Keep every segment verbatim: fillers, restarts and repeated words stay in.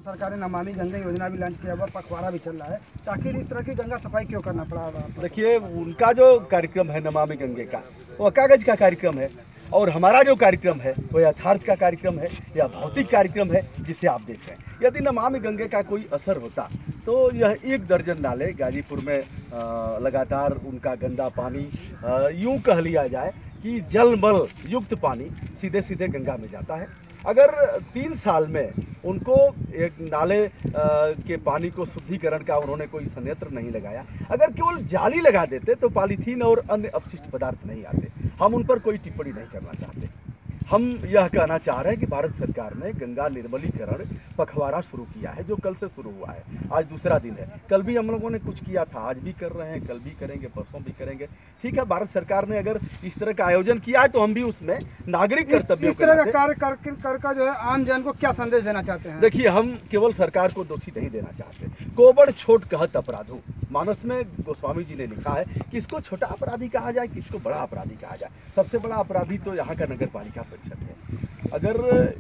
सरकार ने नमामि गंगा योजना भी लॉन्च किया हुआ, पखवाड़ा भी चल रहा है, तो आखिर इस तरह की गंगा सफाई क्यों करना पड़ा? देखिए, उनका जो कार्यक्रम है नमामि गंगे का, वो कागज का कार्यक्रम है, और हमारा जो कार्यक्रम है वो यथार्थ का कार्यक्रम है या भौतिक कार्यक्रम है जिसे आप देख रहे हैं। यदि नमामि गंगे का कोई असर होता तो यह एक दर्जन नाले गाजीपुर में लगातार उनका गंदा पानी, यूं कह लिया जाए कि जलमल युक्त पानी सीधे सीधे गंगा में जाता है। अगर तीन साल में उनको एक नाले के पानी को शुद्धिकरण का उन्होंने कोई संयंत्र नहीं लगाया, अगर केवल जाली लगा देते तो पॉलीथीन और अन्य अपशिष्ट पदार्थ नहीं आते। हम उन पर कोई टिप्पणी नहीं करना चाहते। हम यह कहना चाह रहे हैं कि भारत सरकार ने गंगा निर्मलीकरण पखवाड़ा शुरू किया है, जो कल से शुरू हुआ है। आज दूसरा दिन है। कल भी हम लोगों ने कुछ किया था, आज भी कर रहे हैं, कल भी करेंगे, परसों भी करेंगे। ठीक है, भारत सरकार ने अगर इस तरह का आयोजन किया है तो हम भी उसमें नागरिक कर्तव्य इस तरह का कार्य कर, कर, कर का जो है आम जन को क्या संदेश देना चाहते हैं? देखिए, हम केवल सरकार को दोषी नहीं देना चाहते। कोबड़ छोट कहत अपराधो, मानस में गोस्वामी जी ने लिखा है, किसको छोटा अपराधी कहा जाए, किसको बड़ा अपराधी कहा जाए। सबसे बड़ा अपराधी तो यहाँ का नगर पालिका परिषद है। अगर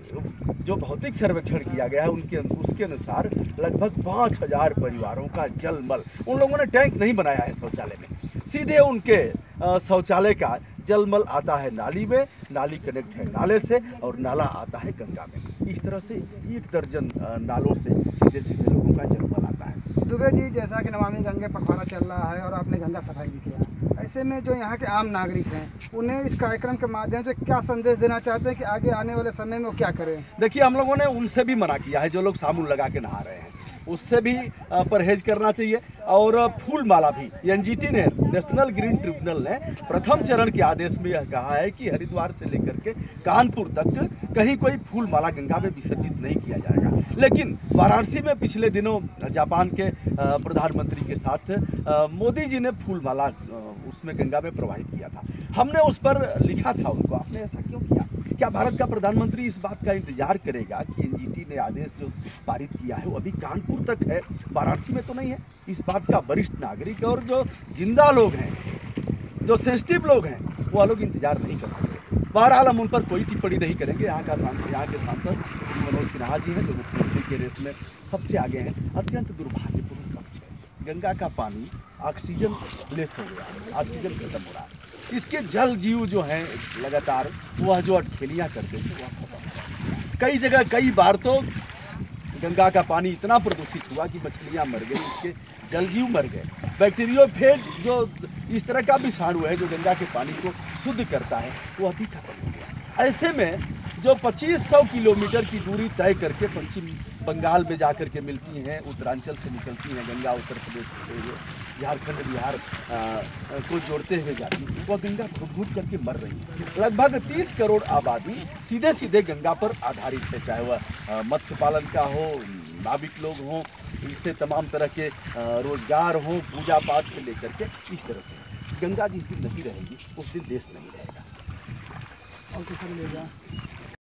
जो भौतिक सर्वेक्षण किया गया है उनके उसके अनुसार लगभग पाँच हजार परिवारों का जलमल, उन लोगों ने टैंक नहीं बनाया है शौचालय में, सीधे उनके शौचालय का जलमल आता है नाली में, नाली कनेक्ट है नाले से और नाला आता है गंगा में। इस तरह से एक दर्जन नालों से सीधे सीधे लोगों का जलमल आता है। दुबे जी, जैसा कि नमामि गंगे पखवाड़ा चल रहा है और आपने गंगा सफाई भी किया, ऐसे में जो यहाँ के आम नागरिक हैं उन्हें इस कार्यक्रम के माध्यम से क्या संदेश देना चाहते हैं कि आगे आने वाले समय में वो क्या करें? देखिए, हम लोगों ने उनसे भी मना किया है, जो लोग साबुन लगा के नहा रहे हैं उससे भी परहेज करना चाहिए। और फूल माला भी एनजीटी ने, नेशनल ग्रीन ट्रिब्यूनल ने प्रथम चरण के आदेश में यह कहा है कि हरिद्वार से लेकर के कानपुर तक कहीं कोई फूल माला गंगा में विसर्जित नहीं किया जाएगा। लेकिन वाराणसी में पिछले दिनों जापान के प्रधानमंत्री के साथ मोदी जी ने फूल माला उसमें गंगा में प्रवाहित किया था। हमने उस पर लिखा था उनको, आपने ऐसा क्यों किया? क्या भारत का प्रधानमंत्री इस बात का इंतजार करेगा कि एनजीटी ने आदेश जो पारित किया है वो अभी कानपुर तक है, वाराणसी में तो नहीं है? इस बात का वरिष्ठ नागरिक और जो जिंदा लोग हैं, जो सेंसिटिव लोग हैं, वो लोग इंतजार नहीं कर सकते। बहरहाल हम उन पर कोई टिप्पणी नहीं करेंगे। यहाँ का सांसद, यहाँ के सांसद मनोज सिन्हा जी हैं जो मुख्यमंत्री के रेस में सबसे आगे हैं। अत्यंत दुर्भाग्यपूर्ण पक्ष है, गंगा का पानी ऑक्सीजन लेस हो गया, ऑक्सीजन खत्म हो रहा है। इसके जल जीव जो हैं लगातार वह जो अटखेलियाँ करते थे वह खत्म हो रहा है। कई जगह कई बार तो गंगा का पानी इतना प्रदूषित हुआ कि मछलियाँ मर गई, इसके जल जीव मर गए। बैक्टीरियोफेज जो इस तरह का विषाणु है जो गंगा के पानी को शुद्ध करता है वह भी खत्म हो गया। ऐसे में जो पच्चीस सौ किलोमीटर की दूरी तय करके पश्चिम बंगाल में जाकर के मिलती हैं, उत्तरांचल से निकलती हैं गंगा, उत्तर प्रदेश होते हुए झारखंड बिहार को जोड़ते हुए जाती है, वह गंगा घुट घुट करके मर रही है। लगभग तीस करोड़ आबादी सीधे सीधे गंगा पर आधारित है, चाहे वह मत्स्य पालन का हो, नाविक लोग हों, इससे तमाम तरह के रोजगार हों, पूजा पाठ से लेकर के इस तरह से। गंगा जिस दिन नहीं रहेगी उस दिन देश नहीं रहेगा। और किस तरह ले जाए?